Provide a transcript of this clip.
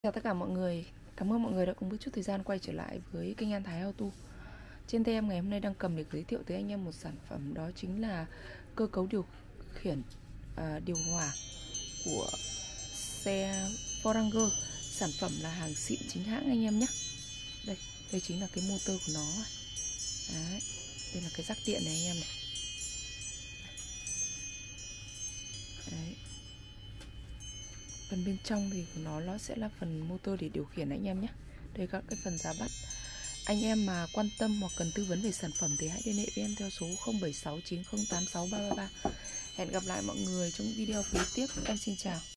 Chào tất cả mọi người, cảm ơn mọi người đã cùng một chút thời gian quay trở lại với kênh An Thái Auto. Trên tay em ngày hôm nay đang cầm để giới thiệu tới anh em một sản phẩm, đó chính là cơ cấu điều khiển điều hòa của xe Ford Ranger. Sản phẩm là hàng xịn chính hãng anh em nhé. Đây chính là cái motor của nó. Đấy, đây là cái rắc điện này anh em này. Đấy. Phần bên trong thì của nó sẽ là phần motor để điều khiển anh em nhé. Đây các cái phần giá bắt. Anh em mà quan tâm hoặc cần tư vấn về sản phẩm thì hãy liên hệ với em theo số 0769086333. Hẹn gặp lại mọi người trong video phía tiếp. Em xin chào.